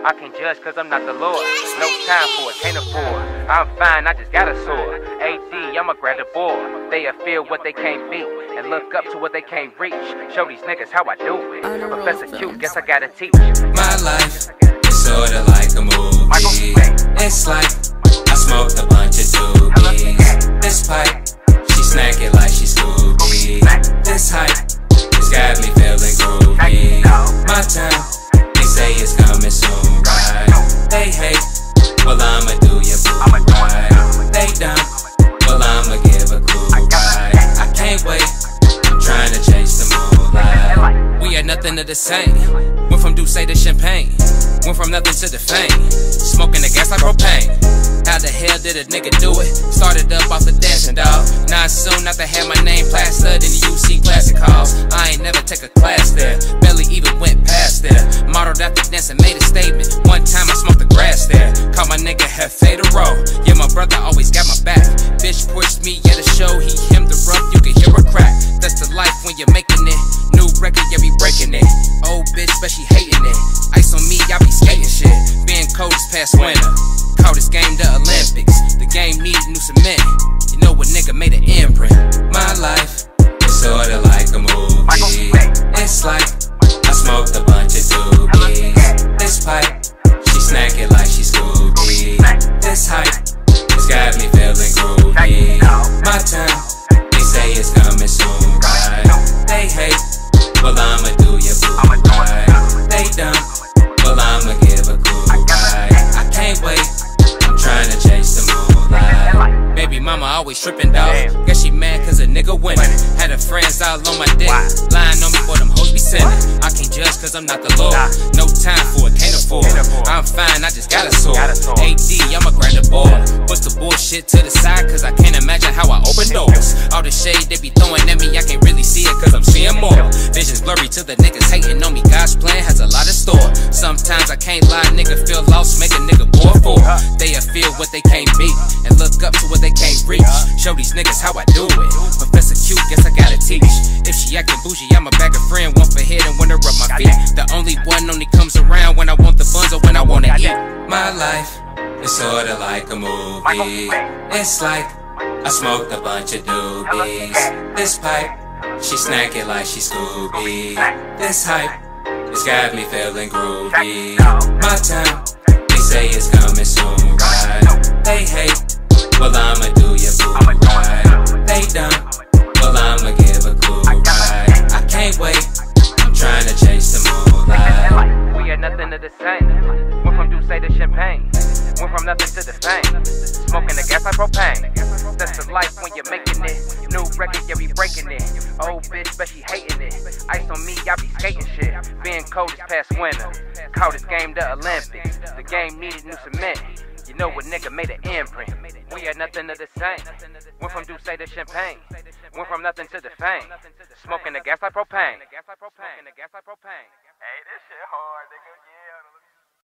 I can't judge cause I'm not the Lord. No time for it, can't afford. I'm fine, I just got a sword. AD, I'ma grab the board. They'll feel what they can't beat and look up to what they can't reach. Show these niggas how I do it. Professor Q, guess I gotta teach. My life is sorta like a movie. It's like I smoked a bunch of doobies. This pipe, she snack it like she Scooby. This hype, it's got me feeling groovy. My time, they say it's coming soon, right? They hate, well I'ma do your boo right. They dumb, well I'ma give a cool ride. I can't wait, I'm trying to chase the moonlight. We are nothing of the same. Went from Douce to champagne. Went from nothing to the fame. Smoking the gas like propane. How the hell did a nigga do it? Started up off the dancing dog. Not soon after had my name plastered in the UC Classic halls. I ain't never take a class there. Barely even went past there. Modeled after dancing, made a statement. One time I smoked the grass there. Caught my nigga Hefe to roll. Yeah, my brother always got my back. Bitch pushed me at a show. He hemmed the rough, you can hear a crack. That's the life when you're making it. New record, yeah, we breaking it. Old bitch, but she hating it. Ice on me, I be skating shit. Being cold is past winter. Call this game the Olympics. The game need new cement. You know what nigga made an imprint. My life is sorta like a movie. It's like I smoked a bunch of doobies. This pipe, she snack it like she Scooby. This hype, it's got me feeling groovy. My turn, they say it's coming soon, right? They hate, well I'ma do your boo right. They dumb, well I'ma give a cool ride. I can't wait, I'm trying to chase the moonlight. Baby mama always tripping, dog. Guess she mad cause a nigga winning. Had her friends all on my dick, lying on me for them hoes be sending. I can't judge cause I'm not the Lord. No time for it, can't afford. I'm fine, I just got a sword. AD, I'ma grab the board. Put the bullshit to the side cause I can't imagine how I open doors. All the shade they be throwing at me, I can't really see it cause I'm seeing more. Vision's blurry to the niggas hating on me. God's plan has a lot in store. Sometimes I can't lie, nigga feel lost, make a nigga bored for. They'll feel what they can't beat and look up to what they can't reach. Show these niggas how I do it. Professor Q, guess I gotta teach. If she acting bougie, I'ma back a friend, one for head and one to rub my feet. The only one only comes around when I want the buns or when I wanna eat. My life is sorta like a movie. It's like I smoked a bunch of doobies. This pipe, she snack it like she Scooby. This hype, it's got me feeling groovy. My time, they say it's coming soon, right? They hate, well I'ma do your boo right. They dumb, well I'ma give a cool ride. I can't wait, I'm trying to chase the moonlight. We are nothing of the same. Went from Douce to champagne. Went from nothing to the fame. Smoking the gas like propane. That's the life when you're making it. New record, yeah, we breaking it. Old bitch, but she hating it. Ice on me, I be skating shit. Being cold is past winter. Call this game the Olympics. The game needed new cement. You know what nigga made an imprint. We are nothing of the same. Went from Douce to champagne. Went from nothing to the fame. Smoking the gas like propane. Hey, this shit hard, nigga.